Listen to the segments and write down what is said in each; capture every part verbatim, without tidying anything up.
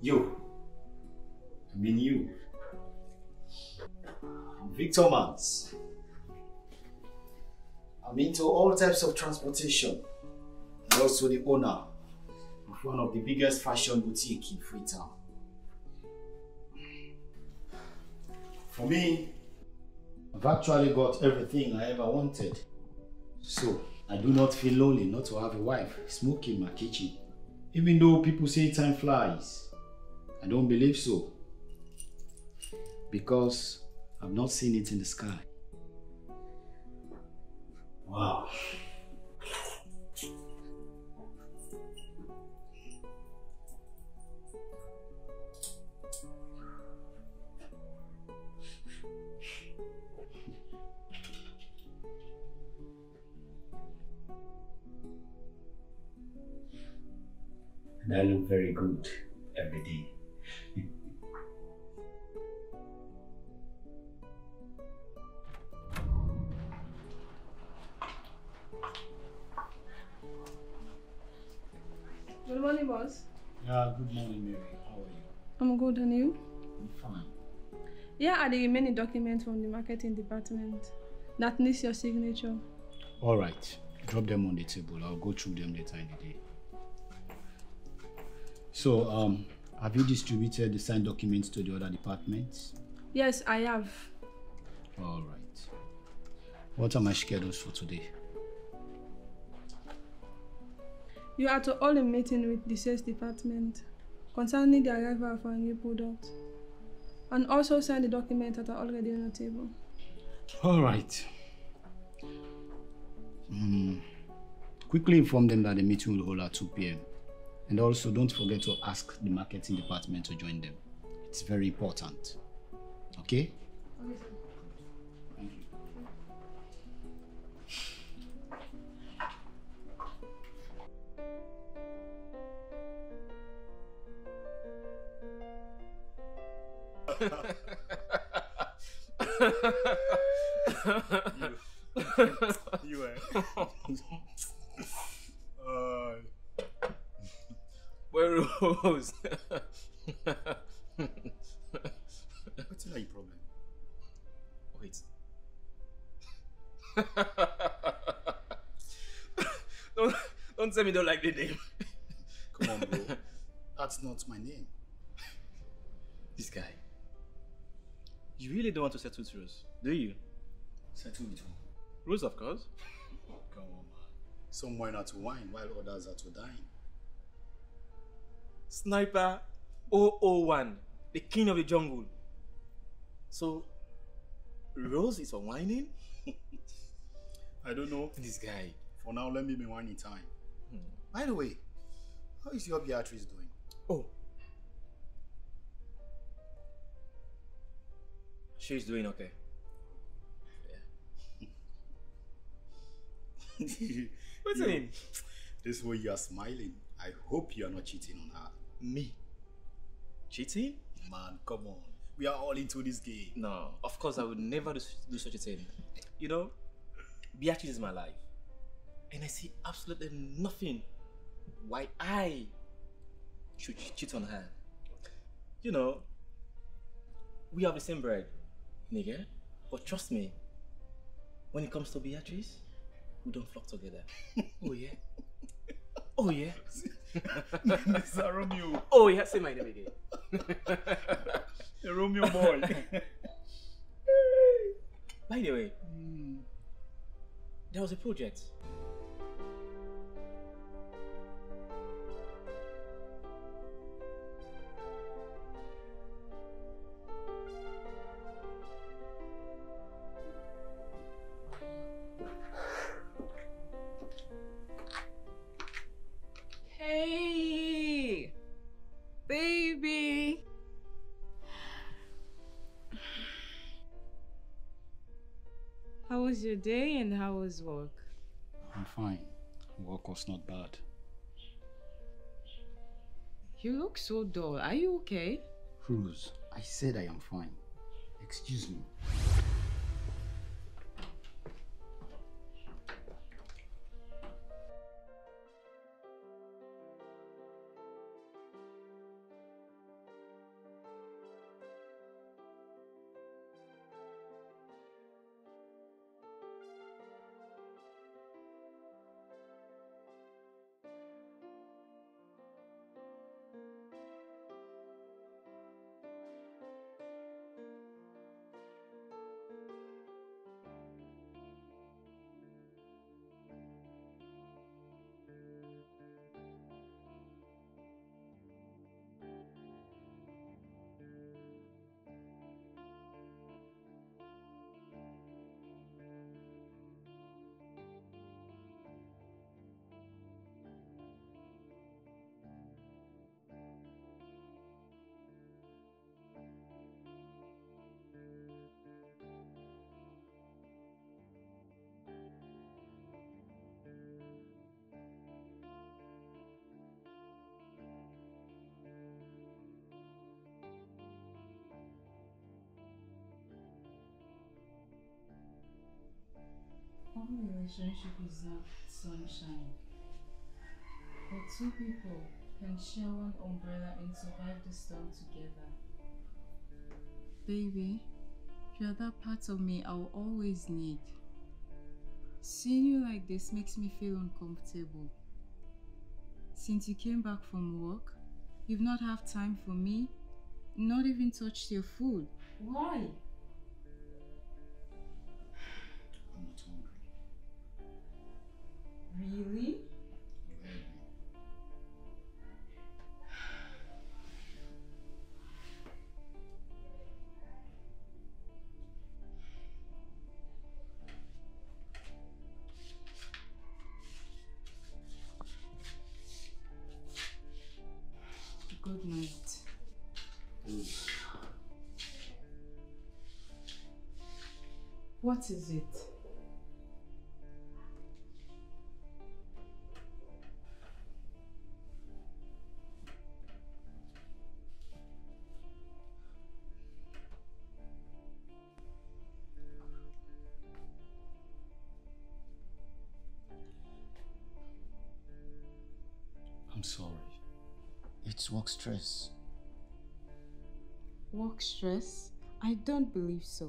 You. I mean you. I'm Victor Mans. I'm into all types of transportation. I'm also the owner of one of the biggest fashion boutiques in Freetown. For me, I've actually got everything I ever wanted. So, I do not feel lonely not to have a wife smoking in my kitchen. Even though people say time flies, I don't believe so. Because I've not seen it in the sky. Wow. And I look very good every day. Good morning, boss. Yeah, good morning, Mary. How are you? I'm good, and you? I'm fine. Yeah, are the remaining documents from the marketing department that needs your signature. All right. Drop them on the table. I'll go through them later in the day. So, um, have you distributed the signed documents to the other departments? Yes, I have. All right. What are my schedules for today? You are to hold a meeting with the sales department concerning the arrival of our new product, and also sign the documents that are already on the table. All right. Mm. Quickly inform them that the meeting will hold at two p m And also don't forget to ask the marketing department to join them. It's very important. Okay? Okay, sir. Thank you. you, you eh? uh, Where Rose? What's your problem? Wait. don't don't tell me you don't like the name. Come on, bro. That's not my name. This guy. You really don't want to settle with Rose, do you? Settle with who? Rose, of course. Come on, man. Some wine are to wine while others are to dine. Sniper zero zero one, the king of the jungle. So, Rose is whining? I don't know. This guy. For now, let me be whining time. Hmm. By the way, how is your Beatrice doing? Oh. She's doing okay. Yeah. What's her name? This way you are smiling. I hope you are not cheating on her. Me? Cheating? Man, come on. We are all into this game. No, of course I would never do, do such a thing. You know, Beatrice is my life. And I see absolutely nothing why I should cheat on her. You know, we have the same bread, nigga. But trust me, when it comes to Beatrice, we don't flock together. Oh yeah. Oh yeah. Mister Romeo. Oh yeah, say my name again. A Romeo boy. By the way, mm, there was a project. Hey, baby. How was your day and how was work? I'm fine. Work was not bad. You look so dull. Are you okay? Rose, I said I am fine. Excuse me. All relationship is not sunshine. But two people can share one umbrella and survive the storm together. Baby, you're that part of me I will always need. Seeing you like this makes me feel uncomfortable. Since you came back from work, you've not had time for me, not even touched your food. Why? I'm not hungry. Really? You heard me. Good night. Ooh. What is it? I'm sorry. It's work stress. Work stress? I don't believe so.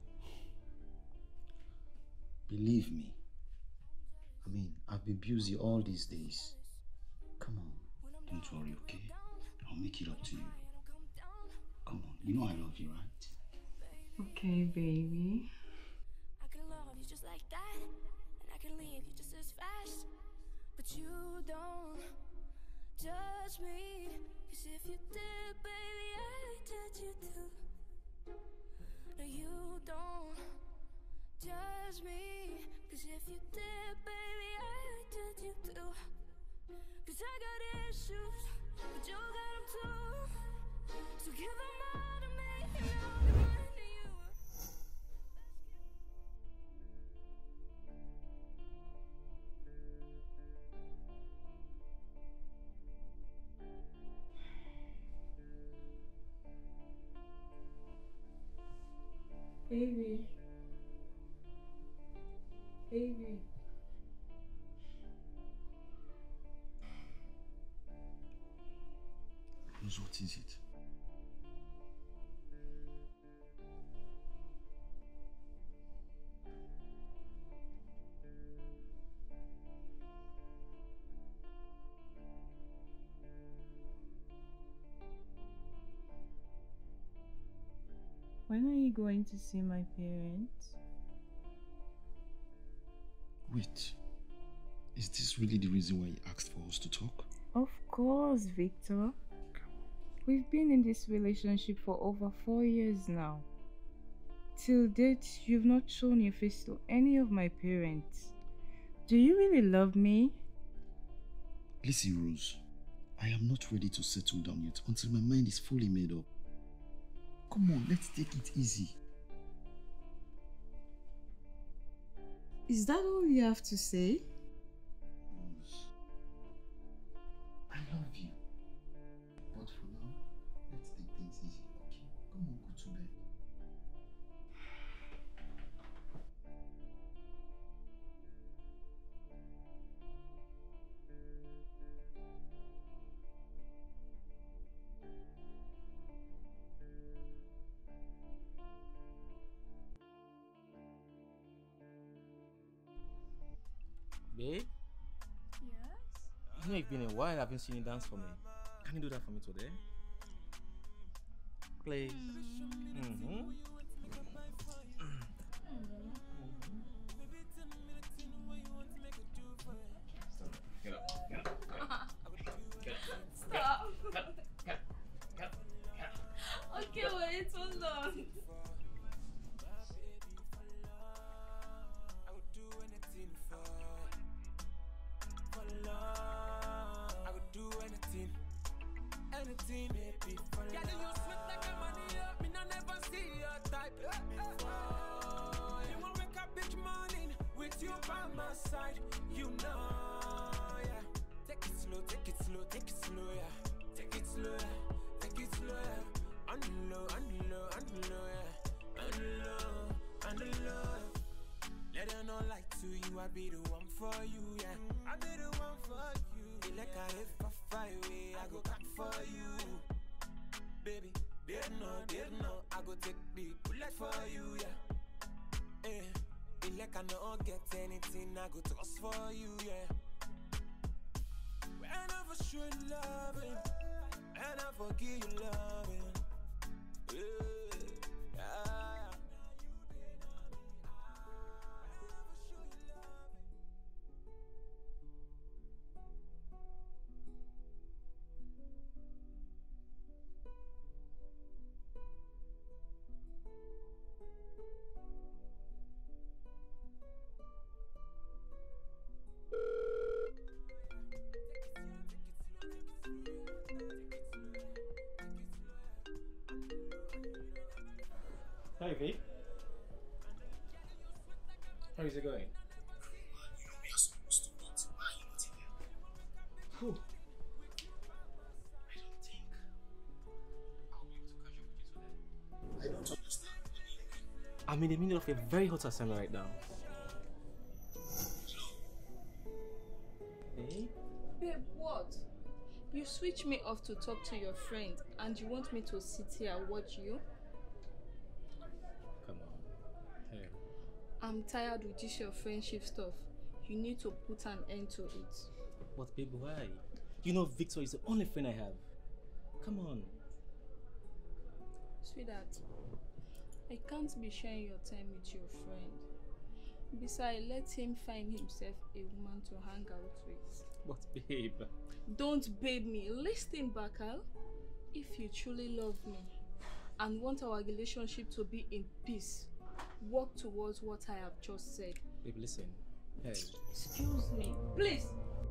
Believe me. I mean, I've been busy all these days. Come on. Don't worry, okay? I'll make it up to you. Come on. You know I love you, right? Okay, baby. I can love you just like that, and I can leave you just as fast. But you don't judge me, 'cause if you did, baby, I judge you too. No, you don't judge me, 'cause if you did, baby, I judge you too. 'Cause I got issues, but you got them too. So give them all to me, and I'll give mine to you. Baby. Baby. Rose, what is it? When are you going to see my parents? Wait. Is this really the reason why you asked for us to talk? Of course, Victor. We've been in this relationship for over four years now. Till date, you've not shown your face to any of my parents. Do you really love me? Listen, Rose. I am not ready to settle down yet until my mind is fully made up. Come on, let's take it easy. Is that all you have to say? Rose, I love you. But for now, let's take things easy, okay? Come on, go to bed. Babe, Yes? you know it's been a while I've been seeing you dance for me. Can you do that for me today? Please. Mm-hmm. Get up. Get up. Get up. Stop. Get up. Get up. Get up. Get up. Okay, wait, hold on. Anything, maybe for love. Yeah, you sweet like a money up. Me no never see your type before. You want wake up each morning with you by my side. You know, yeah. Take it slow, take it slow, take it slow, yeah. Take it slow, yeah. Take it slow, yeah. On the low, on the low, on the low, yeah. On the low, on the low. Let her know like to you, I'd be the one for you, yeah. I'd be the one for you. You like I if I fly away, I go come for you. Baby, didn't know, didn't know, I go take the bullet for you, yeah. Eh, you like I don't get anything, I go toss for you, yeah. When I for sure loving, and I forgive you loving, yeah. Hi, V. How is it going? You know we are supposed to meet. Why are you not here? Whew. I don't think I'll be able to catch up with you today. I don't understand. I'm in the middle of a very hot assignment right now. Hey? Babe, what? You switch me off to talk to your friend and you want me to sit here and watch you? Come on. Hey. I'm tired with this your friendship stuff. You need to put an end to it. But babe, why? You know Victor is the only friend I have. Come on. Sweetheart, I can't be sharing your time with your friend. Besides, let him find himself a woman to hang out with. But babe... Don't babe me. Listen, Bakal. If you truly love me and want our relationship to be in peace, work towards what I have just said. Babe, listen. Hey. Excuse me. Please.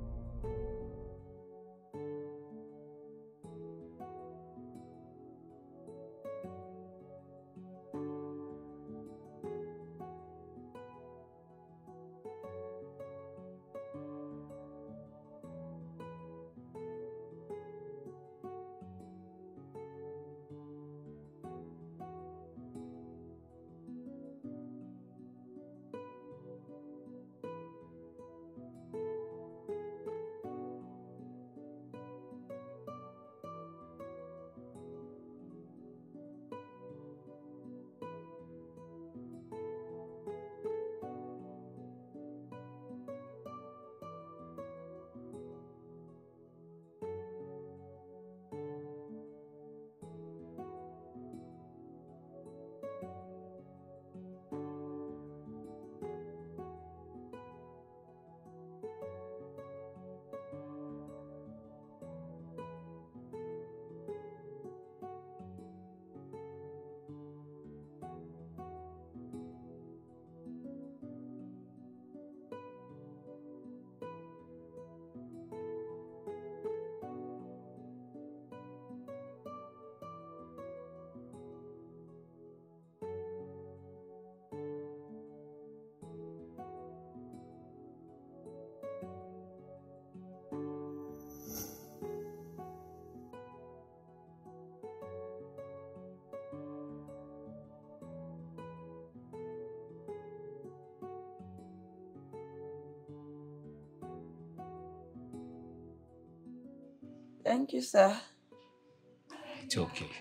Thank you, sir. It's okay.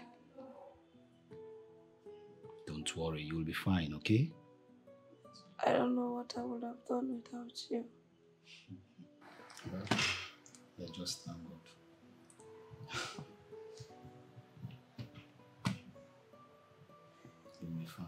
Don't worry, you'll be fine, okay? I don't know what I would have done without you. Well, yeah, just thank God. You'll be fine.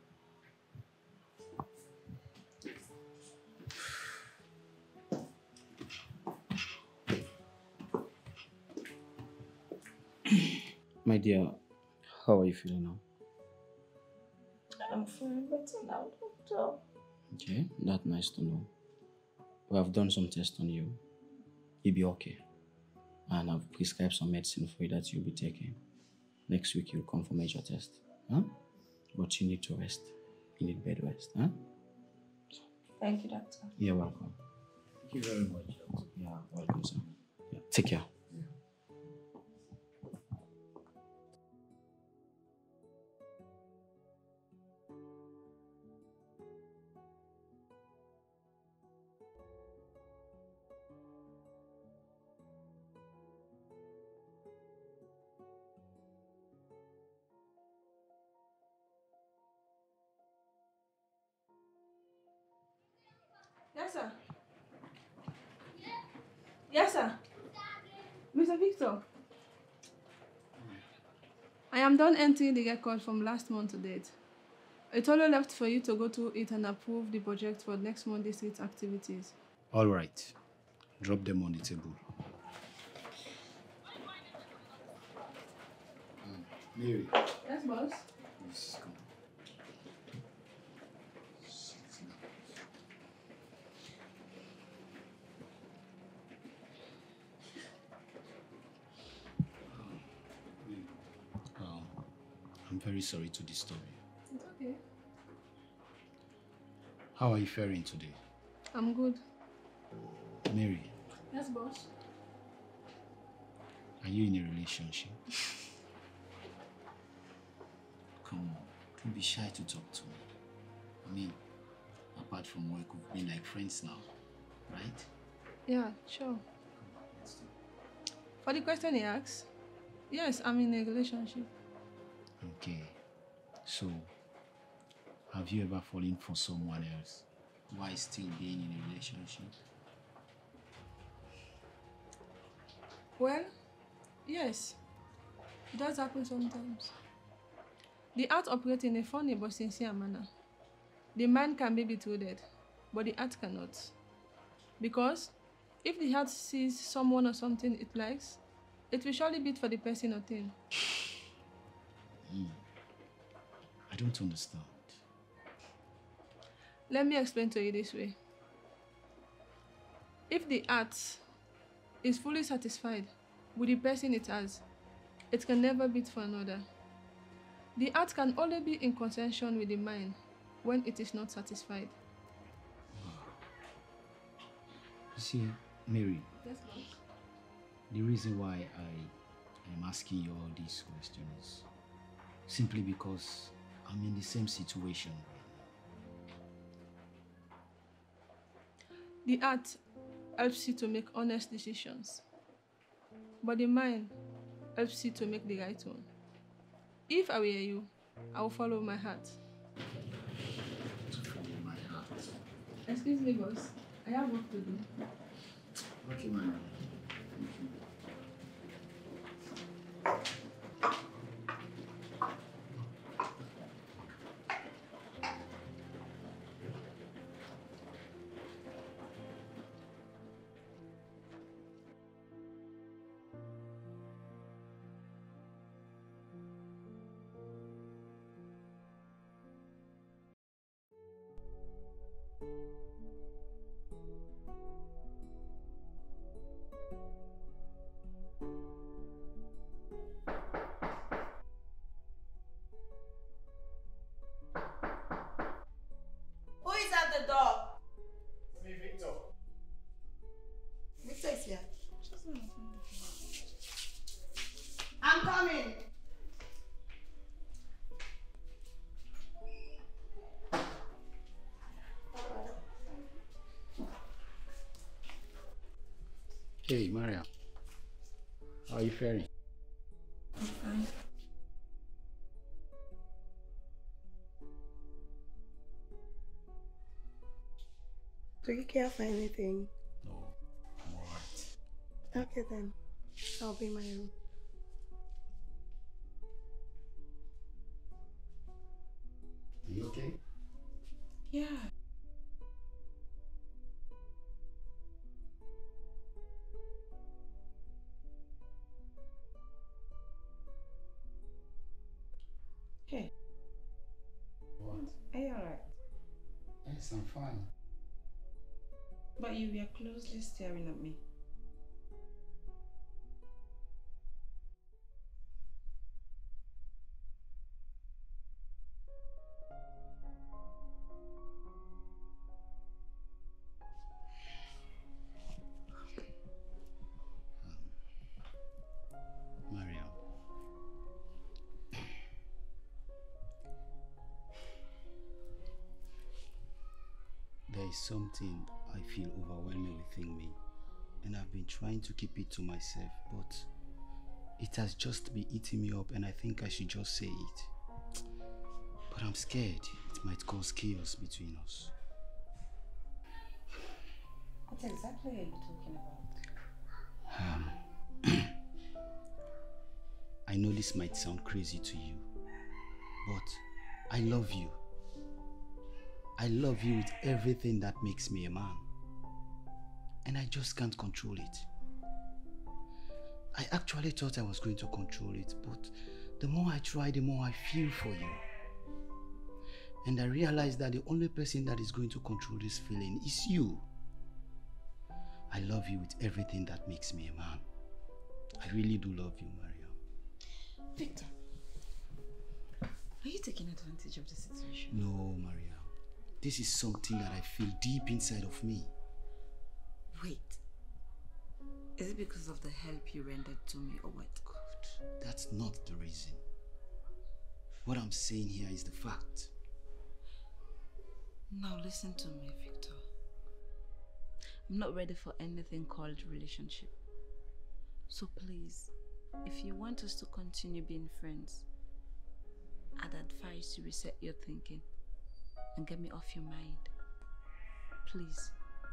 My dear, how are you feeling now? I'm feeling better now, doctor. Okay, that's nice to know. We have done some tests on you. You'll be okay. And I've prescribed some medicine for you that you'll be taking. Next week you'll come for major test. Huh? But you need to rest. You need bed rest. Huh? Thank you, doctor. You're welcome. Thank you very much, doctor. Yeah, welcome, sir. Yeah. Take care. Yes, sir. Yes, sir. Mister Victor. I am done entering the record from last month to date. It's only left for you to go through it and approve the project for next month's district activities. All right. Drop them on the table. Um, Mary. Yes, boss. Please come. Um, I'm very sorry to disturb you. It's okay. How are you faring today? I'm good. Mary, Yes, boss. are you in a relationship? Come on, don't be shy to talk to me. I mean, apart from work, we've been like friends now, right? Yeah, sure. For the question he asks, yes, I'm in a relationship. Okay, so have you ever fallen for someone else while still being in a relationship? Well, yes, it does happen sometimes. The art operates in a funny but sincere manner. The mind can be betrayed, but the art cannot. Because if the heart sees someone or something it likes, it will surely beat for the person or thing. Mm. I don't understand. Let me explain to you this way. If the art is fully satisfied with the person it has, it can never beat for another. The art can only be in contention with the mind when it is not satisfied. You see, Mary, Yes, boss. the reason why I am asking you all these questions is simply because I'm in the same situation. The art helps you to make honest decisions, but the mind helps you to make the right one. If I were you, I will follow my heart. To follow my heart. Excuse me, boss. I have work to do. Okay, man. Who is at the door? Me, Victor. Victor is here. I'm coming. Hey, Maria. How are you faring? I'm fine. Do you care for anything? No, I'm alright. Okay then. I'll be in my room. Are you okay? Yeah. Hey, What? are you alright? Yes, I'm fine. But you were closely staring at me. Maria. There is something I feel overwhelming within me, and I've been trying to keep it to myself, but it has just been eating me up, and I think I should just say it. But I'm scared it might cause chaos between us. What exactly are you talking about? Um, I know this might sound crazy to you, but I love you. I love you with everything that makes me a man. And I just can't control it. I actually thought I was going to control it, but the more I try, the more I feel for you. And I realized that the only person that is going to control this feeling is you. I love you with everything that makes me a man. I really do love you, Mariam. Victor, are you taking advantage of the situation? No, Mariam. This is something that I feel deep inside of me. Wait. Is it because of the help you rendered to me or what? God, that's not the reason. What I'm saying here is the fact. Now listen to me, Victor. I'm not ready for anything called relationship. So please, if you want us to continue being friends, I'd advise you reset your thinking and get me off your mind. Please.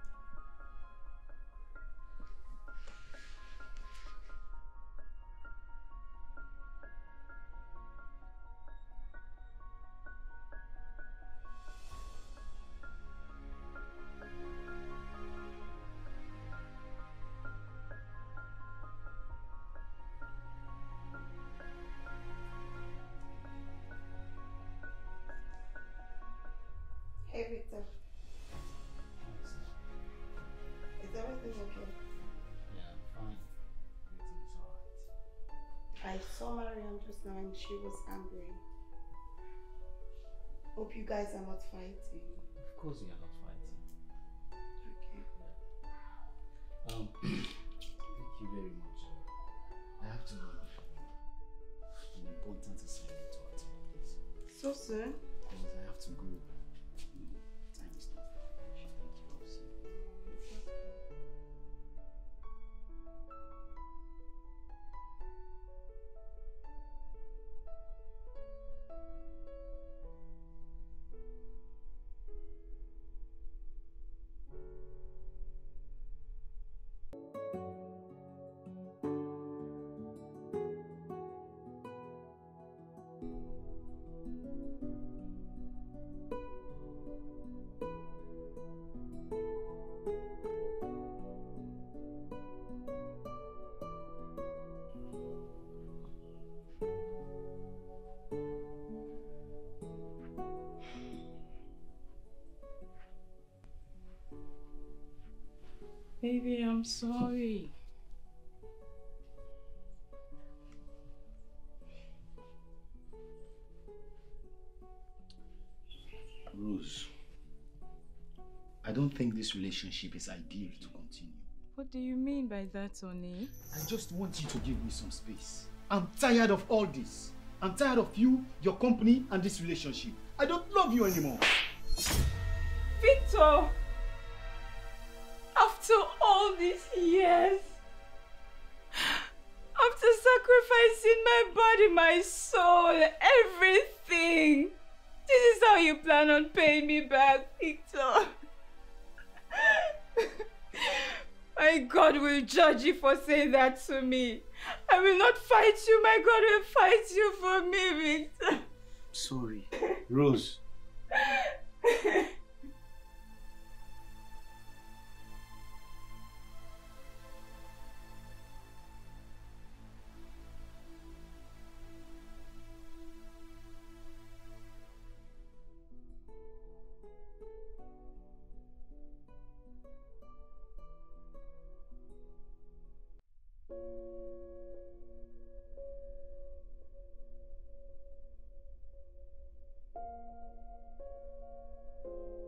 Hey Victor. Is everything okay? Yeah, fine. Everything's alright. I saw Mariam just now and she was angry. Hope you guys are not fighting. Of course we are not fighting. Okay. Um, thank you very much. I have to run. An important assignment to attend, please. So soon? Because I have to go. No, time is not very much. Thank you. I'll see you. Baby, I'm sorry. Rose, I don't think this relationship is ideal to continue. What do you mean by that, Oni? I just want you to give me some space. I'm tired of all this. I'm tired of you, your company, and this relationship. I don't love you anymore. Victor! After all these years, after sacrificing my body, my soul, everything, this is how you plan on paying me back, Victor. My God will judge you for saying that to me. I will not fight you. My God will fight you for me, Victor. Sorry. Rose. Thank you.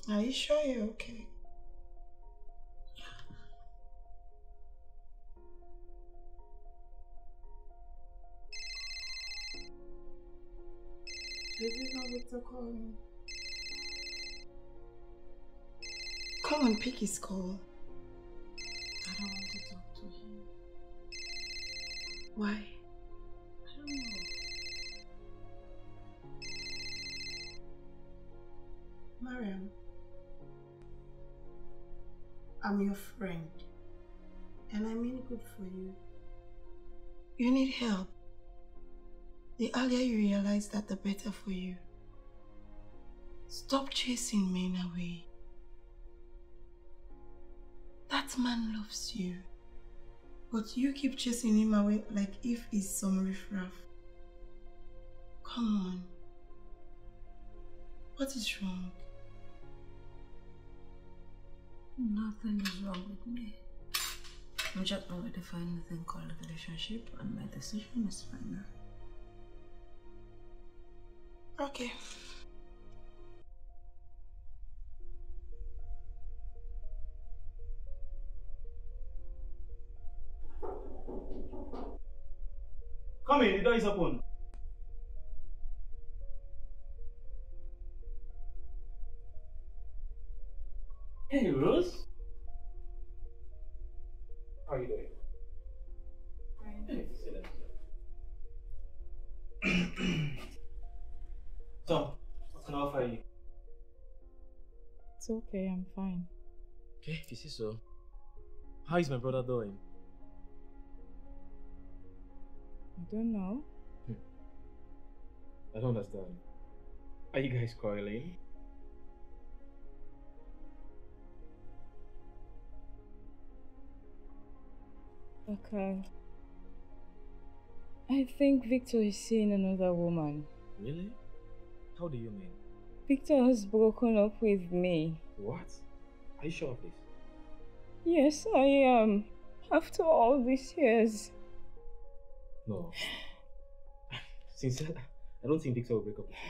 Are you sure you're okay? Is it not Victor calling? Come on, pick his call. I don't want to talk to him. Why? I don't know. Mariam, I'm your friend, and I mean good for you. You need help. The earlier you realize that, the better for you. Stop chasing men away. That man loves you, but you keep chasing him away like if he's some riffraff. Come on. What is wrong? Nothing is wrong with me. I'm just not ready for anything called a relationship, and my decision is final. Okay. Come in, the door is open. Hey, Rose. How are you doing? Fine. Hey, sit down. So, what can I offer you? It's okay, I'm fine. Okay, if you see so. How is my brother doing? I don't know. Hmm. I don't understand. Are you guys quarreling? Okay. I think Victor is seeing another woman. Really? How do you mean? Victor has broken up with me. What? Are you sure of this? Yes, I am. After all these years. No. Sincerely, I don't think Victor will break up with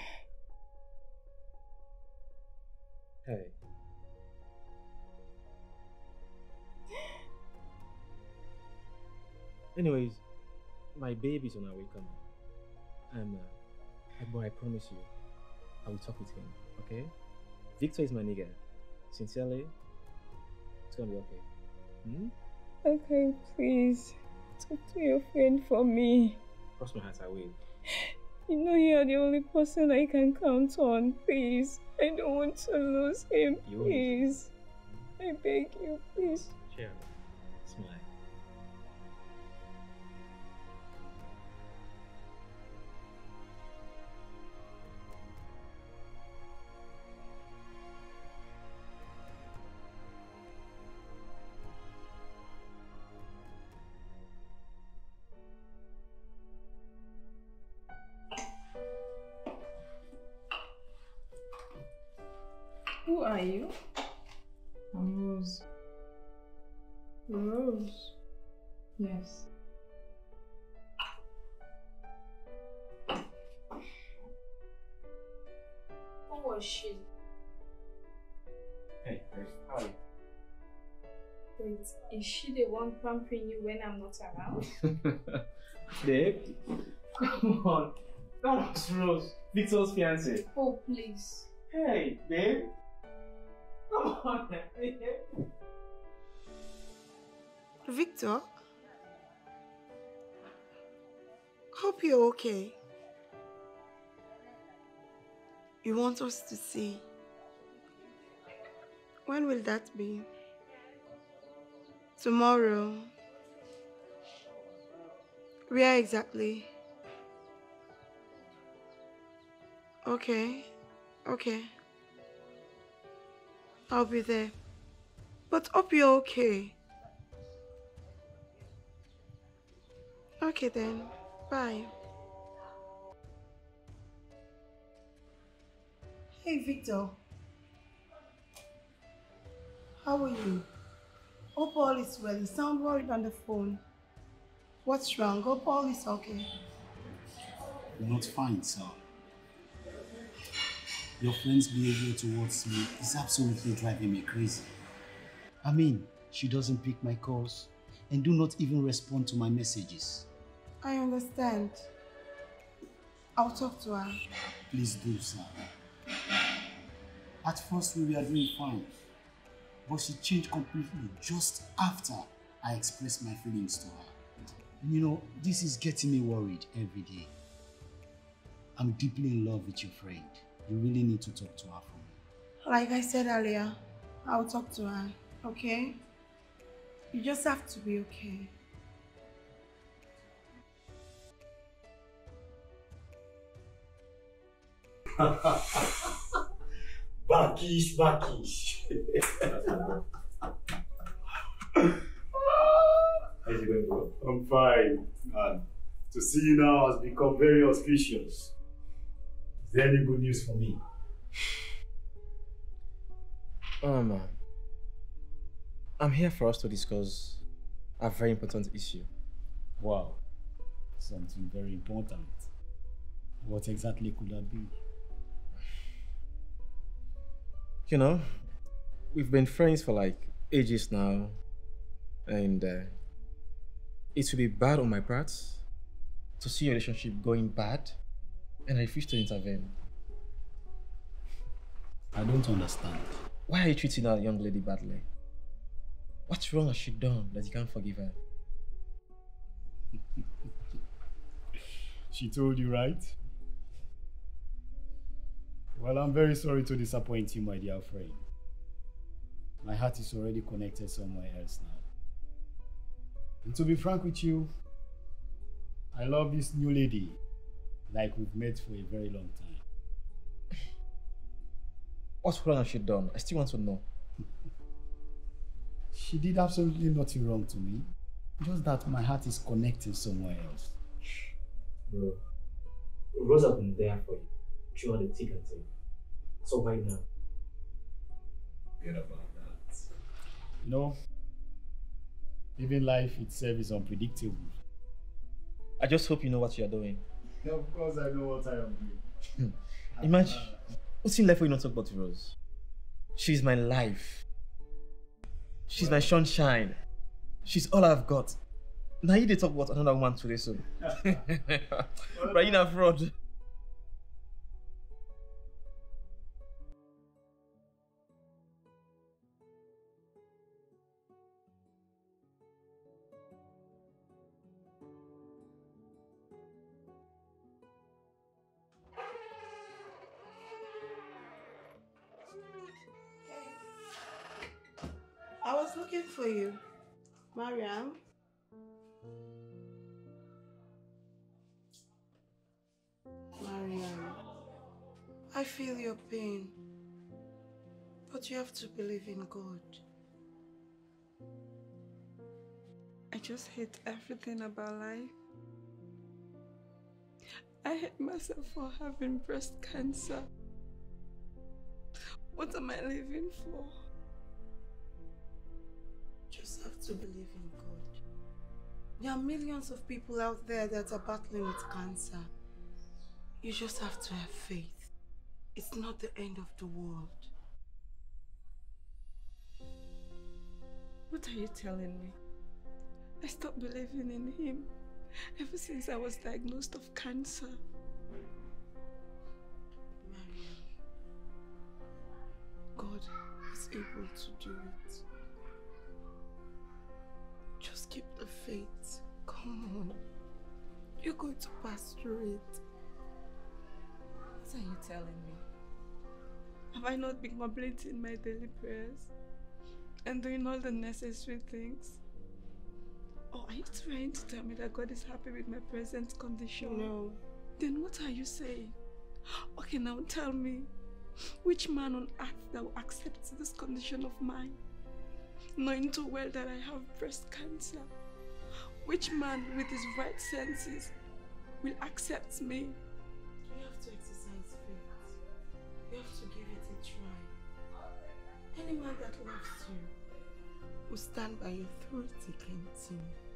you. Hey. Anyways, my baby's on our way coming. And, uh, but I promise you, I will talk with him, okay? Victor is my nigga. Sincerely, it's gonna be okay. Hmm? Okay, please. Talk to your friend for me. Cross my heart, I will. You know you're the only person I can count on. Please. I don't want to lose him. You won't. Please. I beg you, please. Cheer up. Smile. Who are you? I'm Rose. Rose. Yes. Who was she? Hey, hey, how are you? Wait, is she the one pampering you when I'm not around? Babe, come on. That was Rose, Victor's fiancée. Oh, please. Hey, babe. Come on. Victor? Hope you're okay. You want us to see. When will that be? Tomorrow. Where exactly? Okay. Okay. I'll be there. But hope you're okay. Okay then. Bye. Hey Victor. How are you? Hope all is well. You sound worried on the phone. What's wrong? Hope all is okay. You're not fine, sir. Your friend's behavior towards me is absolutely driving me crazy. I mean, she doesn't pick my calls and do not even respond to my messages. I understand. I'll talk to her. Please do, sir. At first we were doing fine, but she changed completely just after I expressed my feelings to her. You know, this is getting me worried every day. I'm deeply in love with your friend. You really need to talk to her for me. Like I said earlier, I'll talk to her, okay? You just have to be okay. Backish, backish. How's it going, bro? I'm fine. And to see you now has become very auspicious. Is there any good news for me? Oh man, I'm here for us to discuss a very important issue. Wow, something very important. What exactly could that be? You know, we've been friends for like ages now, and uh, it would be bad on my part to see your relationship going bad, and I refuse to intervene. I don't understand. Why are you treating that young lady badly? What's wrong has she done that you can't forgive her? She told you, right? Well, I'm very sorry to disappoint you, my dear friend. My heart is already connected somewhere else now. And to be frank with you, I love this new lady like we've met for a very long time. What's wrong has she done? I still want to know. She did absolutely nothing wrong to me. Just that my heart is connected somewhere else. Bro, Rose has been there for you throughout the thick and thin. So why now? Forget about that. You know, even life itself is unpredictable. I just hope you know what you are doing. Of course I know what I am doing. Imagine, what's in life for you not to talk about Rose? She's my life. She's well, my sunshine. She's all I've got. Now you did talk about another woman today, so. But you're not fraud. I was looking for you, Mariam. Mariam, I feel your pain, but you have to believe in God. I just hate everything about life. I hate myself for having breast cancer. What am I living for? Just have to believe in God. There are millions of people out there that are battling with cancer. You just have to have faith. It's not the end of the world. What are you telling me? I stopped believing in him ever since I was diagnosed of cancer. Mariam, God is able to do it. Just keep the faith. Come on. You're going to pass through it. What are you telling me? Have I not been completing my daily prayers and doing all the necessary things? Or are you trying to tell me that God is happy with my present condition? No. Then what are you saying? Okay, now tell me, which man on earth that will accept this condition of mine, knowing too well that I have breast cancer? Which man with his right senses will accept me? You have to exercise faith. You have to give it a try. Any man that loves you will stand by you through thick and thin.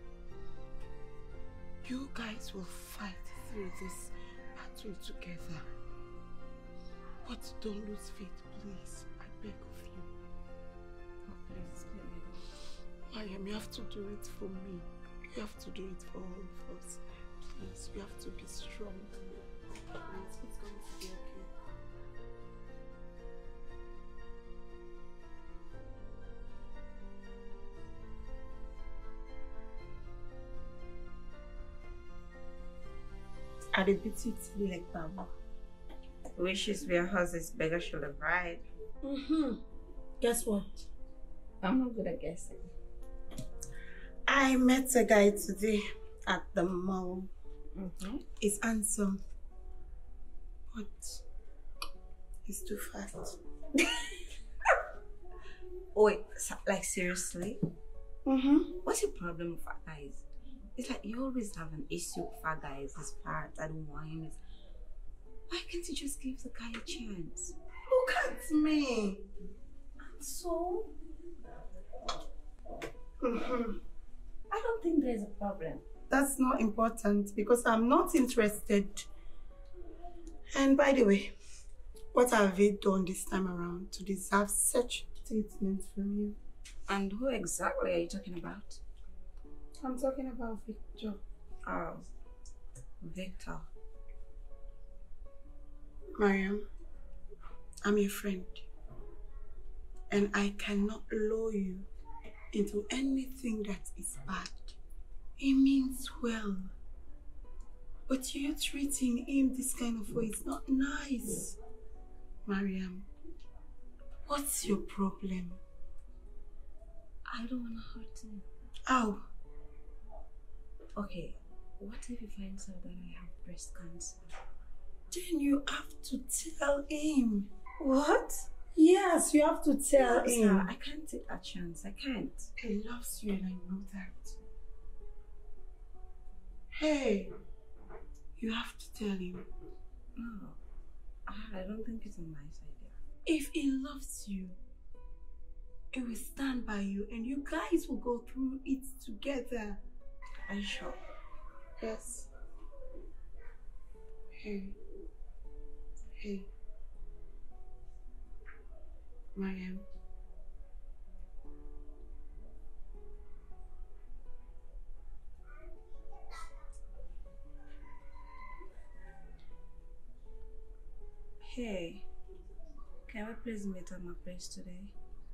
You guys will fight through this battle together. But don't lose faith, please. I beg of you. Oh, please, spare me though. Mariam, you have to do it for me. You have to do it for all of us. Please, you have to be strong. Please, it's going to be okay. Are the beauty to like Baba? Wishes were horses, beggar should have ride. Mm-hmm. Guess what? I'm not good at guessing. I met a guy today at the mall. Mm-hmm. He's handsome, but he's too fast. Wait, like seriously? Mm-hmm. What's your problem with fat guys? It's like you always have an issue with fat guys. It's fat, I don't want it. Why can't you just give the guy a chance? Look at me. And so? Mm-hmm. I don't think there's a problem. That's not important because I'm not interested. And by the way, what have you done this time around to deserve such treatment from you? And who exactly are you talking about? I'm talking about Victor. Oh, Victor. Mariam, I'm your friend. And I cannot lure you into anything that is bad. He means well. But you treating him this kind of way is not nice. Mariam, what's your problem? I don't want to hurt him. How? Okay, what if he finds out that I have breast cancer? Then you have to tell him. What? Yes, you have to tell Yes, him. I can't take that chance. I can't. He loves you and I know that. Hey, you have to tell him. No, I don't think it's a nice idea. If he loves you, he will stand by you and you guys will go through it together. Are you sure? Yes. Hey. Hey. Mariam. Hey, can we please meet at my place today?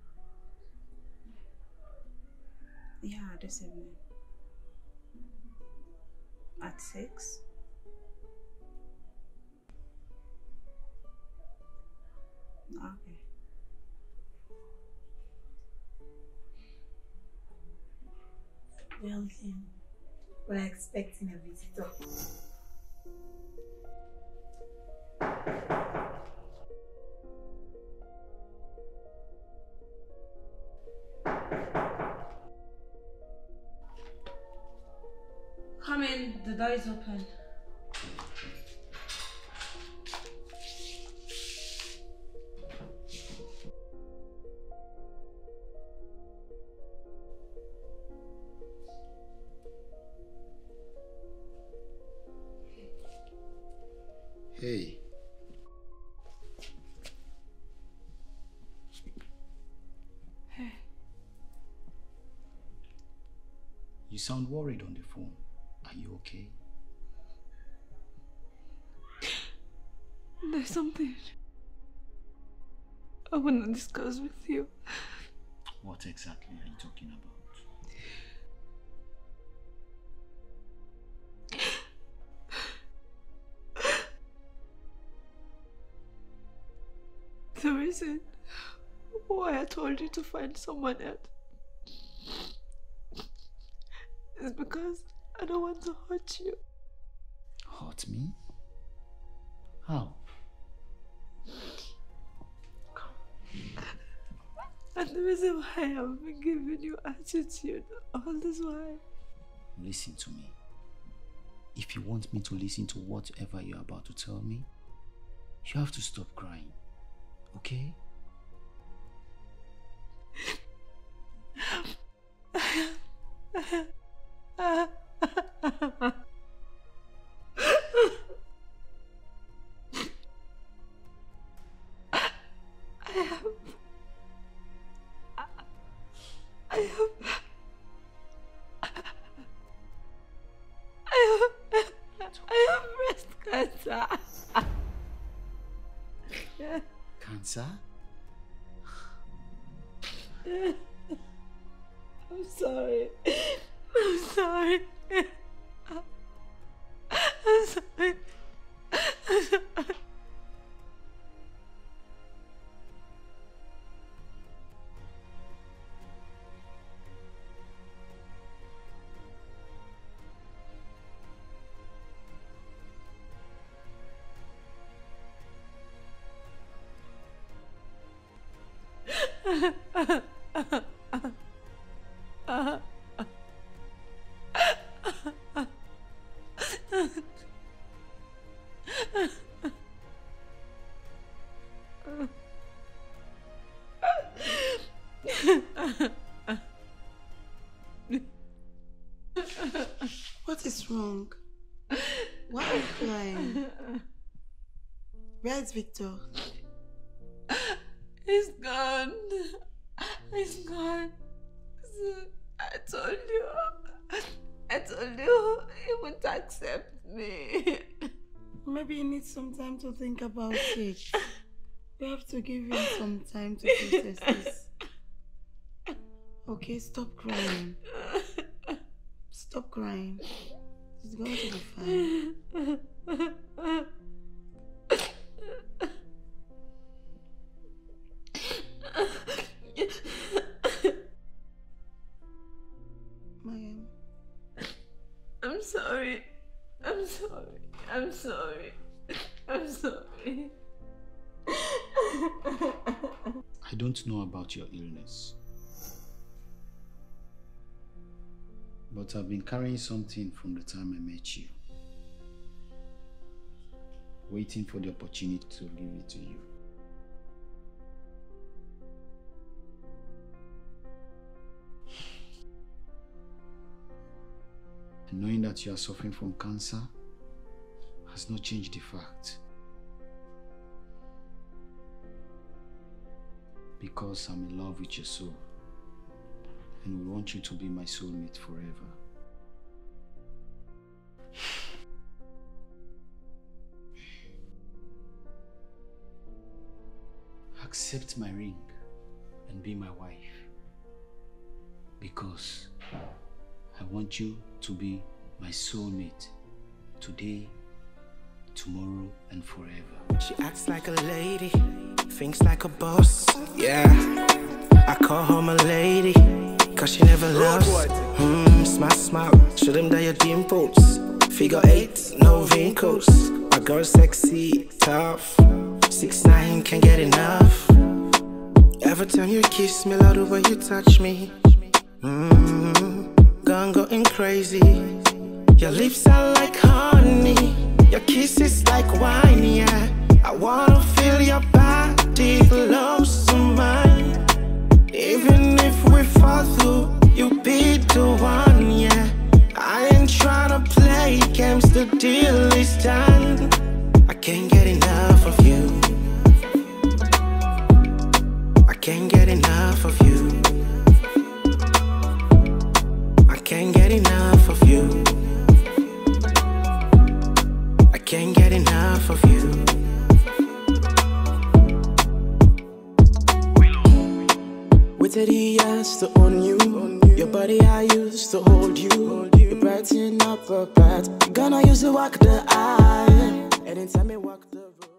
Yeah, this evening. At six? Okay. Well then, we're expecting a visitor. Come in, the door is open. Hey. Hey. You sound worried on the phone. Are you okay? There's something I want to discuss with you. What exactly are you talking about? The reason why I told you to find someone else is because I don't want to hurt you. Hurt me? How? And the reason why I've been giving you attitude all this while. Listen to me. If you want me to listen to whatever you're about to tell me, you have to stop crying. Okay? cancer? I'm sorry. I'm sorry. I'm sorry. I'm sorry. What is wrong? Why are you crying? Where is Victor? He's gone. He's gone. I told you. I told you he wouldn't accept me. Maybe you need some time to think about it. You have to give him some time to process this. Okay, stop crying. Stop crying. It's going to be fine. Mayam. I'm sorry. I'm sorry. I'm sorry. I'm sorry. I don't know about your illness, but I've been carrying something from the time I met you, waiting for the opportunity to give it to you. And knowing that you are suffering from cancer has not changed the fact. Because I'm in love with your soul and we want you to be my soulmate forever. Accept my ring and be my wife, because I want you to be my soulmate today, tomorrow, and forever. She acts like a lady, thinks like a boss, yeah. I call her my lady, cause she never lost. Mmm, smart, smart, show them that your dimples. Figure eight, no wrinkles. My girl sexy, tough. Six nine, can't get enough. Every time you kiss me, love the way you touch me. Mmm, gone going crazy. Your lips are like honey, your kisses like wine, yeah. I wanna feel your body close to mine. Even if we fall through, you be the one, yeah. I ain't tryna play games, the deal is done. I can't get enough of you. I can't get enough of you. I can't get enough of you. I can't get enough of you. Waited years to own you. Your body I used to hold you. You brighten up a path. Gonna use to walk the aisle. Anytime you walk the road.